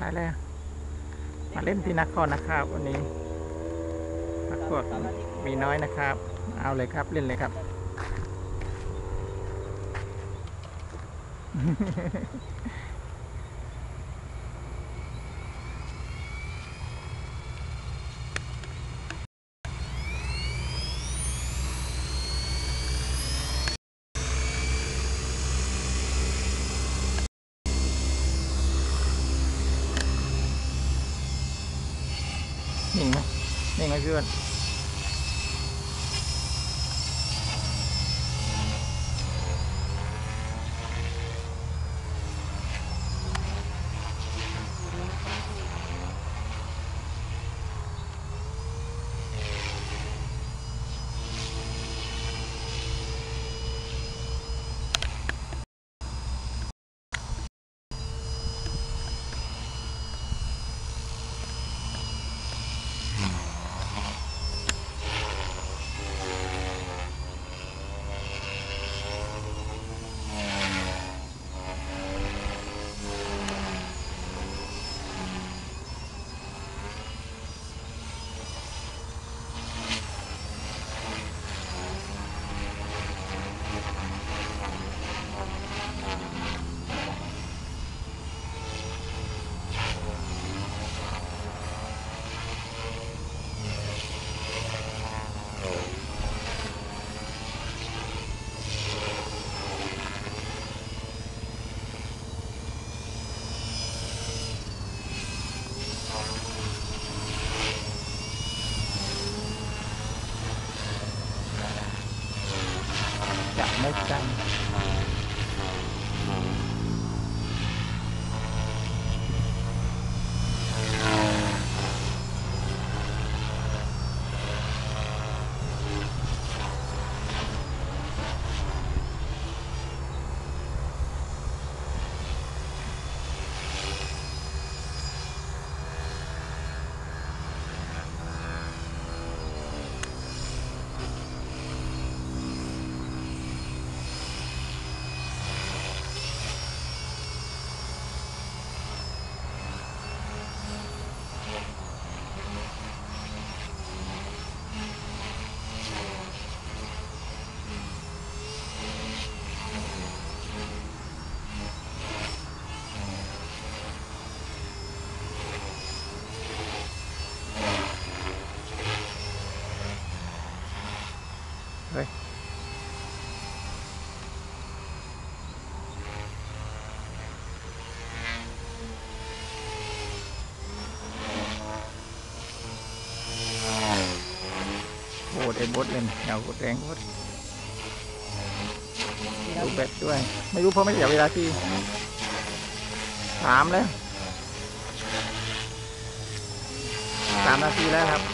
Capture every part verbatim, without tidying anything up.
ายแล้วมาเล่นที่นครนะครับวันนี้ปรากฏมีน้อยนะครับ เอาเลยครับเล่นเลยครับ นิ่งไหมนิ่งไหมพี่อ้วนจะไม่จังเฮ้ยโบดเอ็นโบดเอ็นเงาโบดแรงโบดดูแบตด้วยไม่รู้เพราะไม่เสียเวลาที่สามแล้วสามนาทีแล้วครับ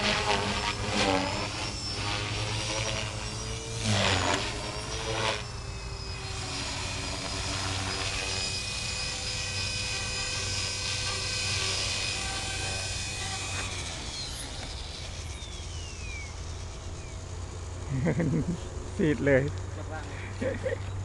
ซีดเลย